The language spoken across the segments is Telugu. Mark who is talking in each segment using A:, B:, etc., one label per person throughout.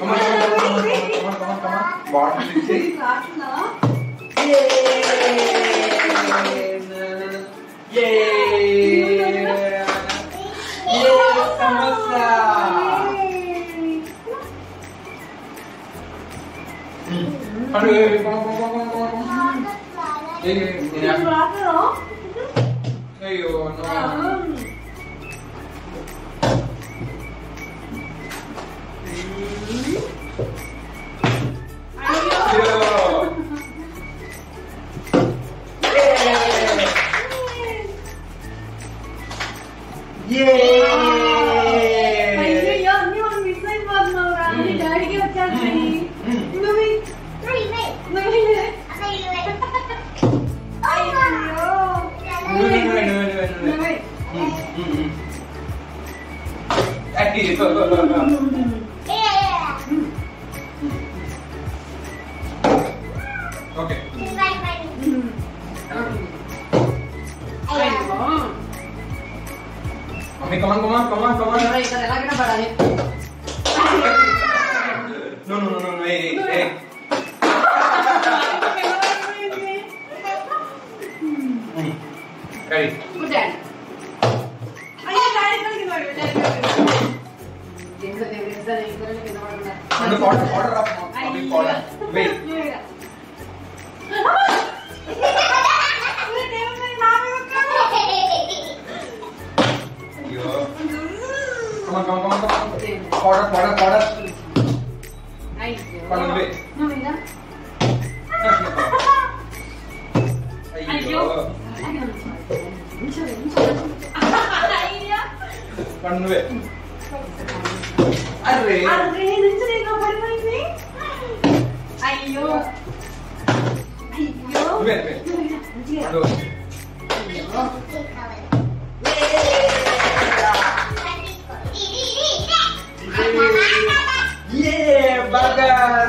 A: Come on. Bottle ఇచ్చి. Samosa. Aduh, come. Ini. Ayo, no. Okay. Mami, come on. No, hey. Ready?
B: Good daddy.
A: Order up, Mami, order. Wait. Come on. Order. Yeah, burger.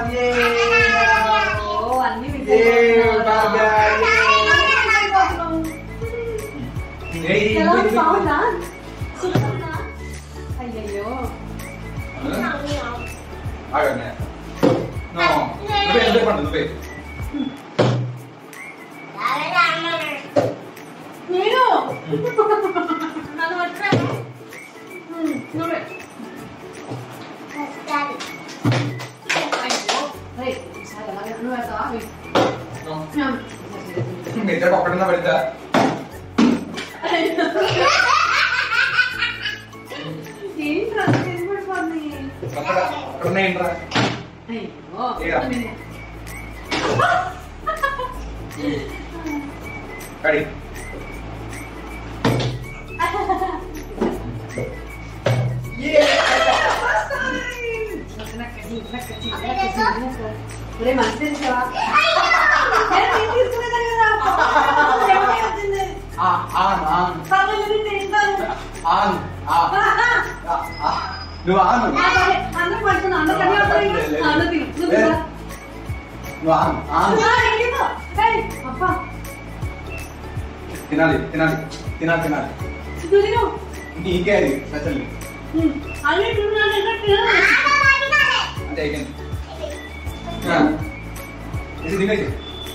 A: Ready? తినాలి ఇంకే అది స్పెషల్ అంటే ఇది తినేసి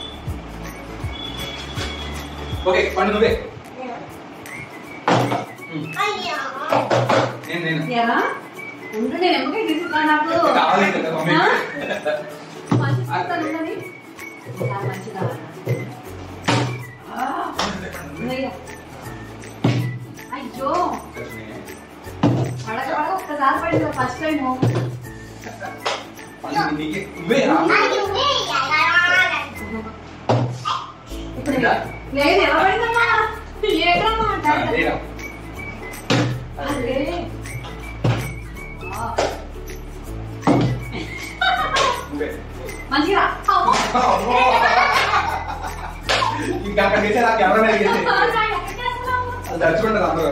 A: ఓకే పండు నువ్వే నేను కావాలి కదా
B: అయ్యో ఒక్కసారి పడింది ఫస్ట్ టైం లేదు ఎలా పడిందమ్మా మంచిగా
A: ఇంకా అక్కడ చేసే నాకు ఎవరైనా చేసే అది దర్చుకుంటుంది అందరూ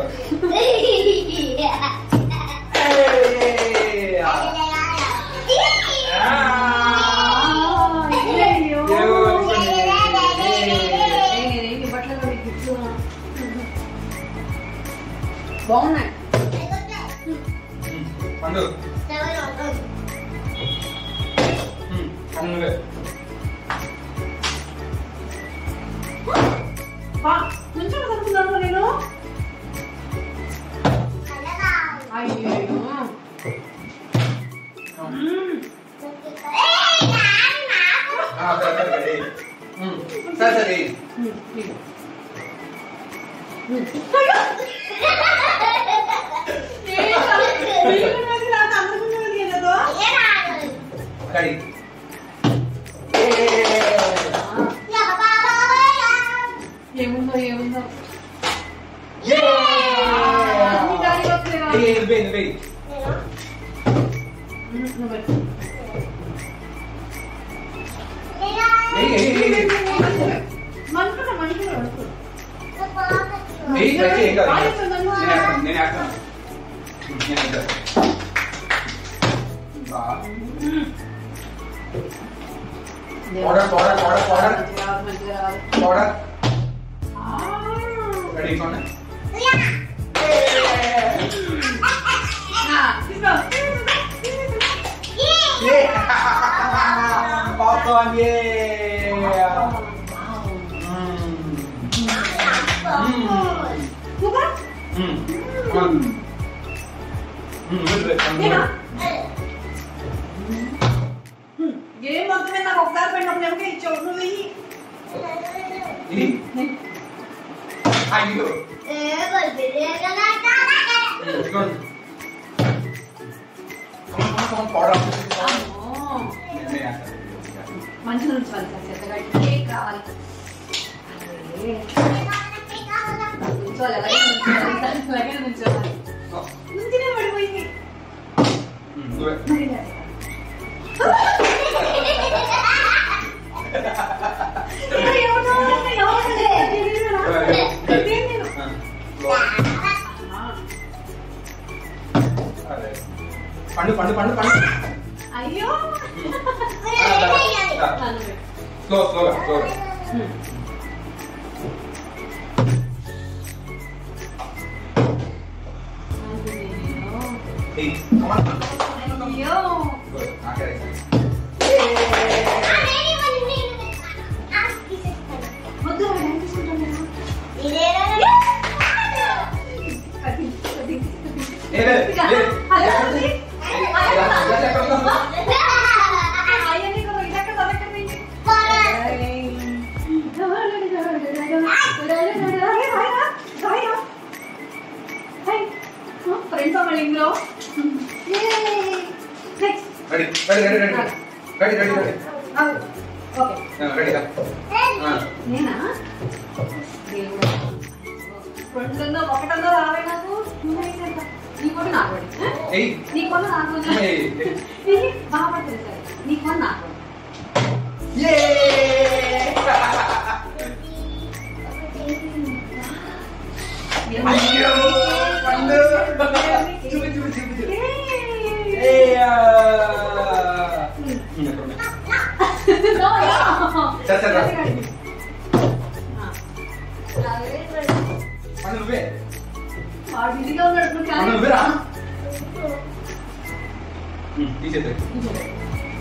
B: బాగున్నాయి
A: పండు నువ్వే
B: కొంచెం చదువుతున్నాను నేను. అయ్యో
A: సరే సరే
B: ఏముందో ఏముందో
A: Ready for it? Popcorn, yeah!
B: Game మొత్తం మీద నాకు ఒకసారి పెట్టినప్పుడు ఎవరికి ఇచ్చావు నువ్వు వెయ్యి.
A: అయ్యో
B: మంచిగా ఉంచాలి సార్ చెత్తగా కేక్ కావాలి అలాగే నుంచోవాలి నుంచినే పడిపోయింది
A: పండు పండు పండు పండు
B: అయ్యో
A: స్లో స్లోగా స్లోగా
B: అయ్యో వద్దు ఫ్రెండ్స్ అమ్మ ఇంట్లో
A: ready ready ready ready ready ready ready
B: okay
A: ready
B: నేనా రెండున్నో ఒకటన్నో రావే నాకు నీ కొను నాకు నీ కొను నాకు బాగా పడుతుంది సార్ నీ కొను నాకు బిజీగా ఉన్నాడు
A: తీసేద్దాం